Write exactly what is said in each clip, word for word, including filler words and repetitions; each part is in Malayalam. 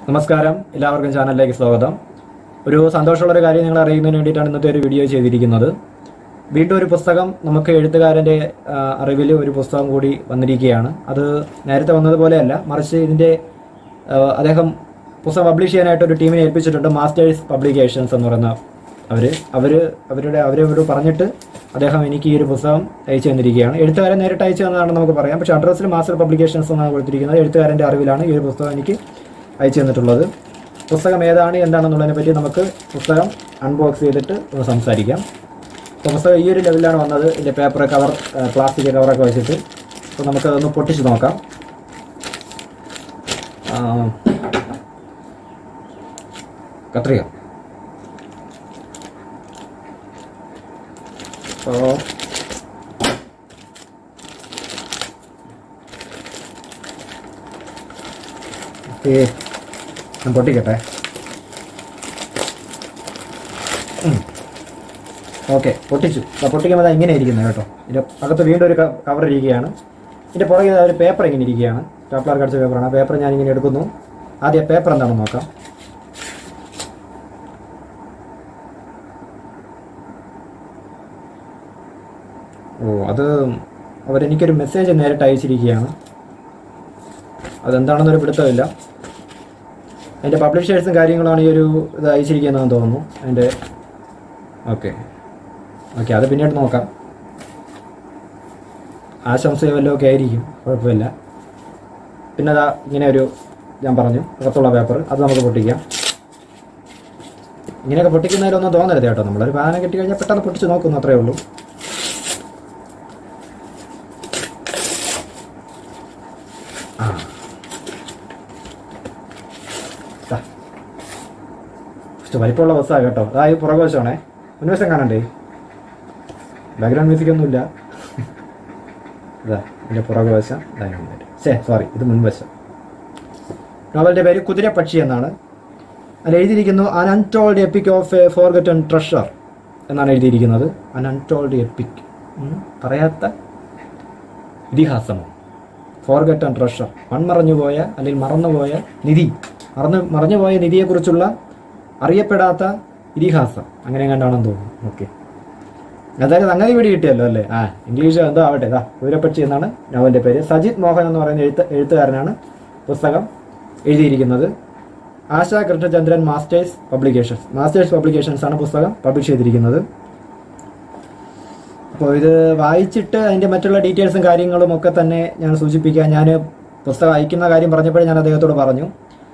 നമസ്കാരം, എല്ലാവർക്കും ചാനലിലേക്ക് സ്വാഗതം. ഒരു സന്തോഷമുള്ള ഒരു കാര്യം നിങ്ങൾ അറിയുന്നതിന് വേണ്ടിയിട്ടാണ് ഇന്നത്തെ ഒരു വീഡിയോ ചെയ്തിരിക്കുന്നത്. വീണ്ടും ഒരു പുസ്തകം നമുക്ക് എഴുത്തുകാരൻ്റെ അറിവിൽ ഒരു പുസ്തകം കൂടി വന്നിരിക്കുകയാണ്. അത് നേരത്തെ വന്നതുപോലെയല്ല, മറിച്ച് ഇതിൻ്റെ അദ്ദേഹം പുസ്തകം പബ്ലിഷ് ചെയ്യാനായിട്ട് ഒരു ടീമിനെ ഏൽപ്പിച്ചിട്ടുണ്ട്. മാസ്റ്റേഴ്സ് പബ്ലിക്കേഷൻസ് എന്ന് പറയുന്ന അവർ അവർ അവരുടെ അവരോട് പറഞ്ഞിട്ട് അദ്ദേഹം എനിക്ക് ഈ ഒരു പുസ്തകം അയച്ചു തന്നിരിക്കുകയാണ്. എഴുത്തുകാരൻ നേരിട്ട് അയച്ചു തന്നതാണെന്ന് നമുക്ക് പറയാം. പക്ഷേ അഡ്രസ്സിൽ മാസ്റ്റർ പബ്ലിക്കേഷൻസ് എന്നാണ് കൊടുത്തിരിക്കുന്നത്. എഴുത്തുകാരൻ്റെ അറിവിലാണ് ഈ ഒരു പുസ്തകം എനിക്ക് അയച്ചു തന്നിട്ടുള്ളത്. പുസ്തകം ഏതാണ് എന്താണെന്നുള്ളതിനെ പറ്റി നമുക്ക് പുസ്തകം അൺബോക്സ് ചെയ്തിട്ട് ഒന്ന് സംസാരിക്കാം. അപ്പോൾ പുസ്തകം ഈ ഒരു ലെവലിലാണ് വന്നത്. ഇതിൻ്റെ പേപ്പർ കവർ, പ്ലാസ്റ്റിക് കവറൊക്കെ വെച്ചിട്ട്. അപ്പോൾ നമുക്കതൊന്ന് പൊട്ടിച്ച് നോക്കാം. കത്രിക. അപ്പോൾ ഓക്കെ, ഞാൻ പൊട്ടിക്കട്ടെ. ഓക്കെ, പൊട്ടിച്ചു. അപ്പോൾ പൊട്ടിക്കുമ്പോൾ അത് ഇങ്ങനെ ഇരിക്കുന്നത് കേട്ടോ. ഇതിൻ്റെ അകത്ത് വീണ്ടും ഒരു കവർ ഇരിക്കുകയാണ്. ഇതിൻ്റെ പുറകെ ഒരു പേപ്പർ ഇങ്ങനെ ഇരിക്കുകയാണ്. സ്റ്റാപ്ലർ കടിച്ച പേപ്പറാണ്. ആ പേപ്പർ ഞാനിങ്ങനെ എടുക്കുന്നു. ആദ്യം പേപ്പർ എന്താണെന്ന് നോക്കാം. ഓ, അത് അവരെനിക്കൊരു മെസ്സേജ് നേരിട്ട് അയച്ചിരിക്കുകയാണ്. അതെന്താണെന്നൊരു പിടുത്തമില്ല. അതിൻ്റെ പബ്ലിഷേഴ്സും കാര്യങ്ങളാണ് ഈ ഒരു ഇത് അയച്ചിരിക്കുന്നതെന്ന് തോന്നുന്നു. അതിൻ്റെ ഓക്കെ ഓക്കെ അത് പിന്നീട് നോക്കാം. ആശംസയോ വല്ലതും ഒക്കെ ആയിരിക്കും, കുഴപ്പമില്ല. പിന്നെ അതാ ഇങ്ങനെ ഒരു, ഞാൻ പറഞ്ഞു അകത്തുള്ള പേപ്പർ, അത് നമുക്ക് പൊട്ടിക്കാം. ഇങ്ങനെയൊക്കെ പൊട്ടിക്കുന്നതിലൊന്നും തോന്നരുത് കേട്ടോ. നമ്മളൊരു പാന കെട്ടി കഴിഞ്ഞാൽ പെട്ടെന്ന് പൊട്ടിച്ച് നോക്കുന്നു, അത്രയേ ഉള്ളൂ. ആ വലിപ്പമുള്ള ബസ്സാണ് കേട്ടോ. അതായത് പുറകുവശമാണേ. മുൻവശം കാണണ്ടേ? ബാക്ക്ഗ്രൗണ്ട് മ്യൂസിക് ഒന്നുമില്ല. ഇതാ ഇതിൻ്റെ പുറകുവശം. ശേ സോറി, ഇത് മുൻവശം. നോവലിൻ്റെ പേര് കുതിരപ്പക്ഷി എന്നാണ്. അതിൽ എഴുതിയിരിക്കുന്നു an untold epic of a forgotten treasure എന്നാണ് എഴുതിയിരിക്കുന്നത്. അൻ അൺടോൾഡ് എപ്പിക്, പറയാത്ത ഇതിഹാസമോ? ഫോർഗട്ടൺ ട്രഷർ, മൺമറഞ്ഞുപോയ അല്ലെങ്കിൽ മറന്നുപോയ നിധി, മറന്നു മറഞ്ഞുപോയ നിധിയെക്കുറിച്ചുള്ള അറിയപ്പെടാത്ത ഇതിഹാസം, അങ്ങനെ കണ്ടാണെന്ന് തോന്നുന്നു. ഓക്കെ, അതായത് അങ്ങനെ വീട് കിട്ടിയല്ലോ അല്ലേ? ആ ഇംഗ്ലീഷ് എന്തോ ആവട്ടെ. ഇതാ കുതിരപ്പക്ഷി എന്നാണ് നോവലിൻ്റെ പേര്. സജിത് മോഹൻ എന്ന് പറയുന്ന എഴുത്ത് എഴുത്തുകാരനാണ് പുസ്തകം എഴുതിയിരിക്കുന്നത്. Asha Krishnachandran Masters Publications Masters Publications ആണ് പുസ്തകം പബ്ലിഷ് ചെയ്തിരിക്കുന്നത്. അപ്പോൾ ഇത് വായിച്ചിട്ട് അതിൻ്റെ മറ്റുള്ള ഡീറ്റെയിൽസും കാര്യങ്ങളും ഒക്കെ തന്നെ ഞാൻ സൂചിപ്പിക്കാം. ഞാൻ പുസ്തകം അയക്കുന്ന കാര്യം പറഞ്ഞപ്പോഴേ ഞാൻ അദ്ദേഹത്തോട് പറഞ്ഞു,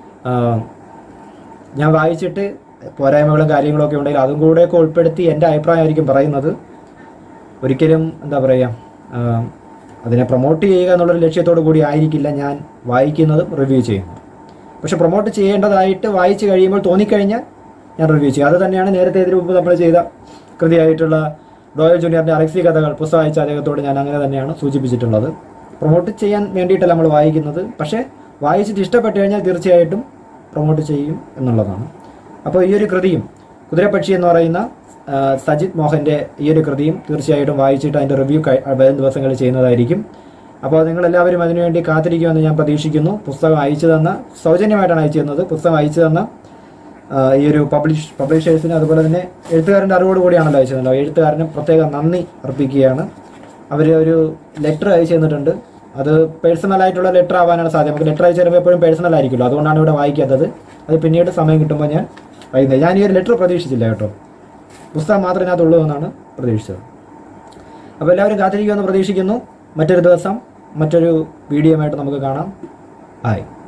ഞാൻ വായിച്ചിട്ട് പോരായ്മകളും കാര്യങ്ങളൊക്കെ ഉണ്ടെങ്കിൽ അതും കൂടെയൊക്കെ ഉൾപ്പെടുത്തി എൻ്റെ അഭിപ്രായമായിരിക്കും പറയുന്നത്. ഒരിക്കലും എന്താ പറയുക, അതിനെ പ്രൊമോട്ട് ചെയ്യുക എന്നുള്ളൊരു ലക്ഷ്യത്തോടു കൂടി ആയിരിക്കില്ല ഞാൻ വായിക്കുന്നതും റിവ്യൂ ചെയ്യുന്നത്. പക്ഷെ പ്രൊമോട്ട് ചെയ്യേണ്ടതായിട്ട് വായിച്ച് കഴിയുമ്പോൾ തോന്നിക്കഴിഞ്ഞാൽ ഞാൻ റിവ്യൂ ചെയ്യും. അത് തന്നെയാണ് നേരത്തെ ഇതിനു മുമ്പ് നമ്മൾ ചെയ്ത കൃതിയായിട്ടുള്ള ഡോയൽ ജൂനിയറിൻ്റെ അലക്സി കഥകൾ പുസ്തകം അയച്ച അദ്ദേഹത്തോട് ഞാൻ അങ്ങനെ തന്നെയാണ് സൂചിപ്പിച്ചിട്ടുള്ളത്. പ്രൊമോട്ട് ചെയ്യാൻ വേണ്ടിയിട്ടല്ല നമ്മൾ വായിക്കുന്നത്, പക്ഷേ വായിച്ചിട്ട് ഇഷ്ടപ്പെട്ട് കഴിഞ്ഞാൽ തീർച്ചയായിട്ടും പ്രൊമോട്ട് ചെയ്യും എന്നുള്ളതാണ്. അപ്പോൾ ഈ ഒരു കൃതിയും കുതിരപ്പക്ഷി എന്ന് പറയുന്ന സജിത് മോഹൻ്റെ ഈ ഒരു കൃതിയും തീർച്ചയായിട്ടും വായിച്ചിട്ട് അതിൻ്റെ റിവ്യൂ വരും ദിവസങ്ങളിൽ ചെയ്യുന്നതായിരിക്കും. അപ്പോൾ നിങ്ങളെല്ലാവരും അതിനുവേണ്ടി കാത്തിരിക്കുമെന്ന് ഞാൻ പ്രതീക്ഷിക്കുന്നു. പുസ്തകം അയച്ചു തന്ന, സൗജന്യമായിട്ടാണ് അയച്ചു തന്നത്. പുസ്തകം അയച്ചു തന്ന ഈ ഒരു പബ്ലിഷ് പബ്ലിഷേഴ്സിന് അതുപോലെ തന്നെ എഴുത്തുകാരൻ്റെ അറിവോട് കൂടിയാണല്ലോ അയച്ചു തന്നത്. എഴുത്തുകാരന് പ്രത്യേകം നന്ദി അർപ്പിക്കുകയാണ്. അവർ ഒരു ലെറ്റർ അയച്ചു തന്നിട്ടുണ്ട്. അത് പേഴ്സണലായിട്ടുള്ള ലെറ്റർ ആവാനാണ് സാധ്യത. നമുക്ക് ലെറ്റർ അയച്ചു തരുമ്പോൾ എപ്പോഴും പേഴ്സണൽ ആയിരിക്കുമല്ലോ, അതുകൊണ്ടാണ് ഇവിടെ വായിക്കാത്തത്. അത് പിന്നീട് സമയം കിട്ടുമ്പോൾ ഞാൻ വായിക്കുന്നത്. ഞാൻ ഈ ഒരു ലെറ്റർ പ്രതീക്ഷിച്ചില്ല കേട്ടോ. പുസ്തകം മാത്രമേ ഇതിനകത്തുള്ളൂ എന്നാണ് പ്രതീക്ഷിച്ചത്. അപ്പോൾ എല്ലാവരും കാത്തിരിക്കുമെന്ന് പ്രതീക്ഷിക്കുന്നു. മറ്റൊരു ദിവസം മറ്റൊരു വീഡിയോയുമായിട്ട് നമുക്ക് കാണാം. ബൈ.